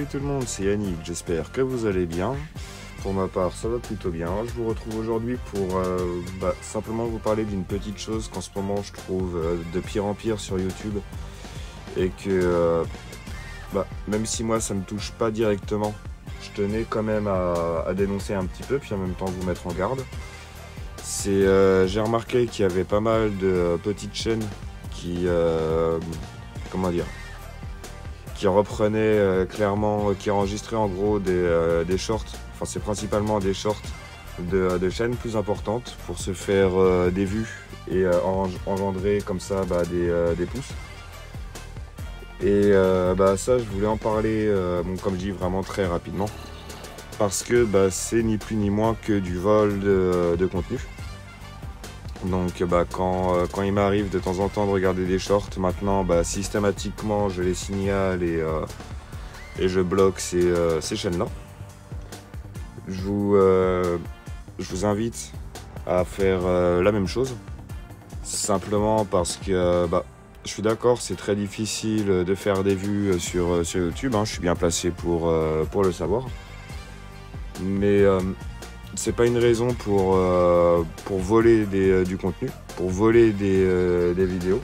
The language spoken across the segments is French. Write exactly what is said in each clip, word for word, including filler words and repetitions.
Salut tout le monde, c'est Yannick, j'espère que vous allez bien. Pour ma part, ça va plutôt bien. Je vous retrouve aujourd'hui pour euh, bah, simplement vous parler d'une petite chose qu'en ce moment je trouve euh, de pire en pire sur YouTube. Et que, euh, bah, même si moi ça me touche pas directement, je tenais quand même à, à dénoncer un petit peu, puis en même temps vous mettre en garde. C'est, euh, j'ai remarqué qu'il y avait pas mal de euh, petites chaînes qui, euh, comment dire, qui reprenaient euh, clairement, qui enregistraient en gros des, euh, des shorts, enfin c'est principalement des shorts de, de chaînes plus importantes pour se faire euh, des vues et euh, engendrer comme ça bah, des, euh, des pouces. Et euh, bah, ça je voulais en parler, euh, bon, comme je dis, vraiment très rapidement, parce que bah, c'est ni plus ni moins que du vol de, de contenu. Donc bah, quand, euh, quand il m'arrive de temps en temps de regarder des shorts, maintenant bah, systématiquement je les signale et, euh, et je bloque ces, euh, ces chaînes-là. Je vous, euh, je vous invite à faire euh, la même chose, simplement parce que bah, je suis d'accord, c'est très difficile de faire des vues sur, sur YouTube, hein, je suis bien placé pour, euh, pour le savoir. Mais euh, c'est pas une raison pour, euh, pour voler des, euh, du contenu, pour voler des, euh, des vidéos.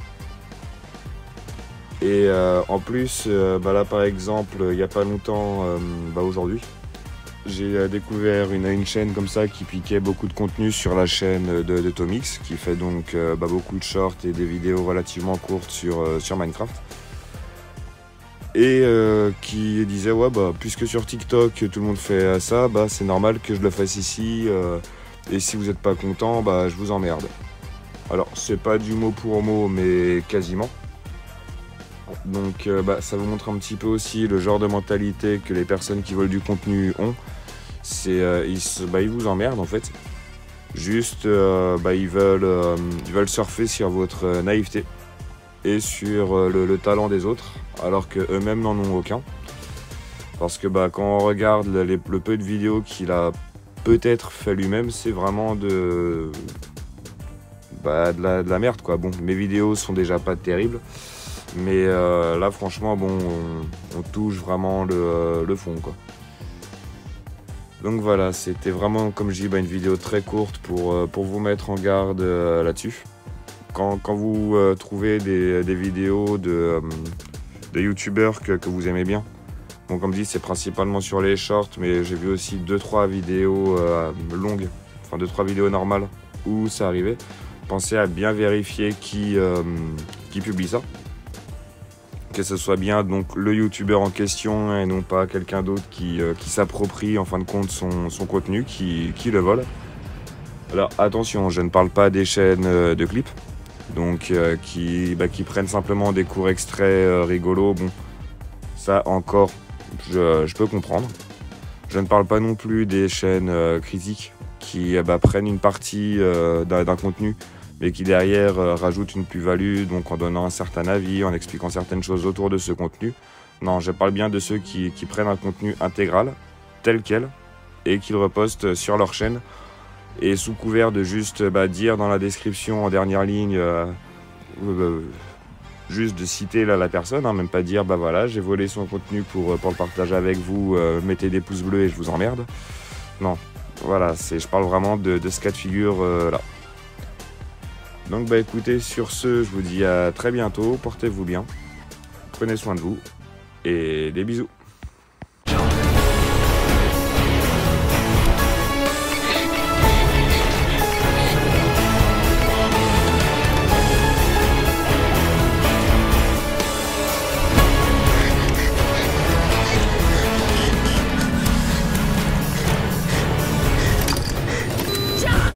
Et euh, en plus, euh, bah là par exemple, il n'y a pas longtemps, euh, bah aujourd'hui, j'ai euh, découvert une, une chaîne comme ça qui piquait beaucoup de contenu sur la chaîne de, de Tomix, qui fait donc euh, bah, beaucoup de shorts et des vidéos relativement courtes sur, euh, sur Minecraft. Et euh, qui disait ouais bah puisque sur TikTok tout le monde fait ça, bah c'est normal que je le fasse ici, euh, et si vous n'êtes pas content, bah je vous emmerde. Alors c'est pas du mot pour mot mais quasiment. Donc euh, bah, ça vous montre un petit peu aussi le genre de mentalité que les personnes qui volent du contenu ont. C'est euh, ils, bah, ils vous emmerdent en fait. Juste euh, bah, ils, veulent, euh, ils veulent surfer sur votre naïveté et sur euh, le, le talent des autres, alors qu'eux-mêmes n'en ont aucun. Parce que bah, quand on regarde les, le peu de vidéos qu'il a peut-être fait lui-même, c'est vraiment de, bah, de, la, de la merde quoi. Bon, mes vidéos sont déjà pas terribles, mais euh, là franchement bon, on, on touche vraiment le, euh, le fond quoi. Donc voilà, c'était vraiment comme je dis bah, une vidéo très courte pour, euh, pour vous mettre en garde euh, là-dessus. Quand, quand vous euh, trouvez des, des vidéos de, euh, de youtubeurs que, que vous aimez bien, bon, comme dit, c'est principalement sur les shorts, mais j'ai vu aussi deux trois vidéos euh, longues, enfin deux trois vidéos normales où ça arrivait. Pensez à bien vérifier qui, euh, qui publie ça. Que ce soit bien donc le youtubeur en question et non pas quelqu'un d'autre qui, euh, qui s'approprie en fin de compte son, son contenu, qui, qui le vole. Alors attention, je ne parle pas des chaînes euh, de clips. Donc euh, qui, bah, qui prennent simplement des courts extraits euh, rigolos, bon, ça encore, je, je peux comprendre. Je ne parle pas non plus des chaînes euh, critiques qui euh, bah, prennent une partie euh, d'un contenu, mais qui derrière euh, rajoutent une plus-value, donc en donnant un certain avis, en expliquant certaines choses autour de ce contenu. Non, je parle bien de ceux qui, qui prennent un contenu intégral, tel quel, et qui le repostent sur leur chaîne. Et sous couvert de juste bah, dire dans la description en dernière ligne, euh, euh, juste de citer là, la personne, hein, même pas dire bah voilà j'ai volé son contenu pour, pour le partager avec vous, euh, mettez des pouces bleus et je vous emmerde. Non, voilà, je parle vraiment de, de ce cas de figure euh, là. Donc bah écoutez, sur ce, je vous dis à très bientôt, portez-vous bien, prenez soin de vous et des bisous.